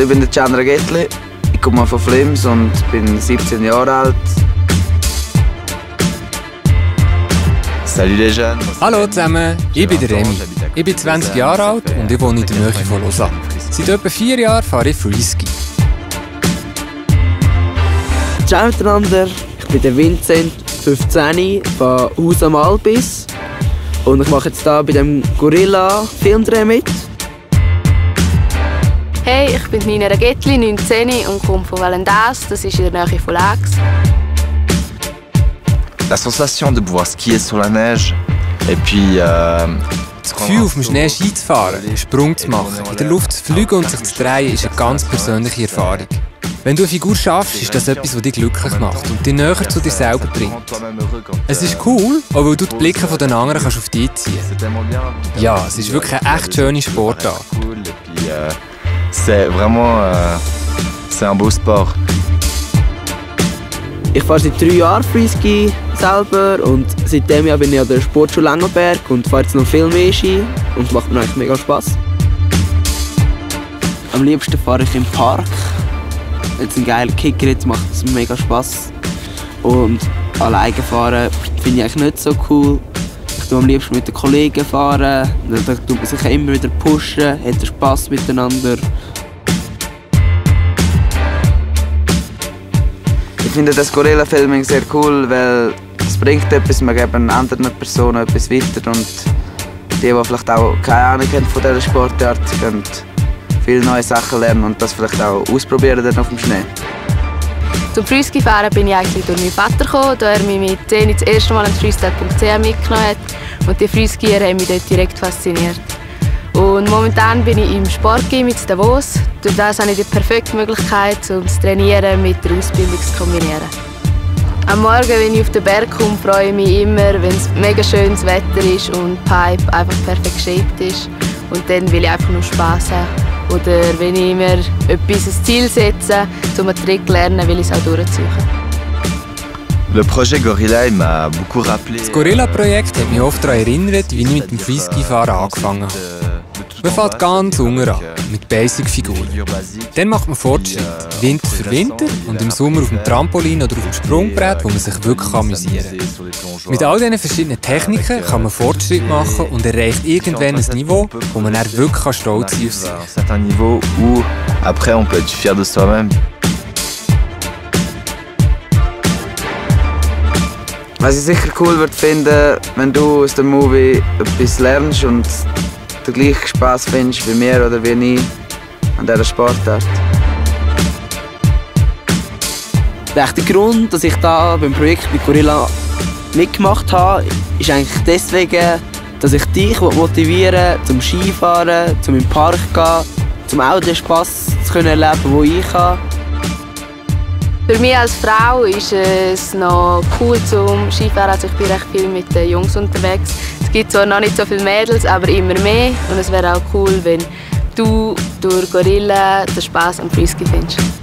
ich bin der Chandra Ghetli, ich komme von Flims und bin 17 Jahre alt. Salut les jeunes. Hallo zusammen, ich bin der Remy. Ich bin 20 Jahre alt und ich wohne in der Nähe von Lausanne. Seit etwa 4 Jahren fahre ich Freeski. Ciao miteinander, ich bin der Vincent, 15, von Haus am Albis. Und ich mache jetzt hier bei dem Gorilla-Filmdreh mit. Hey, ich bin Nina Ghetli, 19 und komme von Valendas, das ist in der Nähe von Lax. La sensation de pouvoir skier sur la neige et puis Das Gefühl, auf dem Schnee Ski zu fahren, einen Sprung zu machen, in der Luft zu fliegen und sich zu drehen, ist eine ganz persönliche Erfahrung. Wenn du eine Figur schaffst, ist das etwas, das dich glücklich macht und dich näher zu dir selber bringt. Es ist cool, auch weil du die Blicke von den anderen auf dich ziehen kannst. Ja, es ist wirklich eine echt schöne Sportart. C'est vraiment c'est un beau sport. Ich fahre seit 3 Jahren Freeski selber und seitdem bin ich an der Sportschule Engelberg und fahre jetzt noch viel mehr Ski und es macht mir eigentlich mega Spass. Am liebsten fahre ich im Park. Jetzt ein geiler Kicker, jetzt macht es mega Spass. Und alleine fahren finde ich eigentlich nicht so cool. Ich tue am liebsten mit den Kollegen fahren, dann tut man sich immer wieder pushen, hat Spass miteinander. Ich finde das Gorilla-Filming sehr cool, weil es bringt etwas, man gibt anderen Personen etwas weiter und die vielleicht auch keine Ahnung haben von dieser Sportart, können viele neue Sachen lernen und das vielleicht auch ausprobieren dann auf dem Schnee. Zum Freeski-Fahren bin ich eigentlich durch meinen Vater gekommen, da er mich mit 10 das erste Mal an freestyle.ch mitgenommen hat und die Freeskier haben mich dort direkt fasziniert. Und momentan bin ich im Sportgym in Davos. Durch das habe ich die perfekte Möglichkeit, um das Trainieren mit der Ausbildung zu kombinieren. Am Morgen, wenn ich auf den Berg komme, freue ich mich immer, wenn es mega schönes Wetter ist und die Pipe einfach perfekt geshaped ist. Und dann will ich einfach nur Spass haben. Oder wenn ich mir etwas als Ziel setze, um einen Trick zu lernen, will ich es auch durchziehen. Le projet Gorilla m'a beaucoup rappelé. Das Gorilla-Projekt hat mich oft daran erinnert, wie ich mit dem Freeski-Fahren angefangen habe. Man fängt ganz unten an, mit Basic-Figuren. Dann macht man Fortschritt, Winter für Winter und im Sommer auf dem Trampolin oder auf dem Sprungbrett, wo man sich wirklich amüsieren kann. Mit all diesen verschiedenen Techniken kann man Fortschritt machen und erreicht irgendwann ein Niveau, wo man dann wirklich stolz sein kann auf sich. Un certain niveau où après on peut être fier de soi-même. Was ich sicher cool würde finden, wenn du aus dem Movie etwas lernst und den gleichen Spass findest wie mir oder wie ich an dieser Sportart. Der echte Grund, dass ich da beim Projekt mit Gorilla mitgemacht habe, ist eigentlich deswegen, dass ich dich motivieren will, zum Skifahren, zum im Park gehen, zum auch den Spass zu erleben, den ich habe. Für mich als Frau ist es noch cool zum Skifahren. Also ich bin recht viel mit den Jungs unterwegs. Es gibt zwar noch nicht so viele Mädels, aber immer mehr. Und es wäre auch cool, wenn du durch Gorilla den Spass am Freeski findest.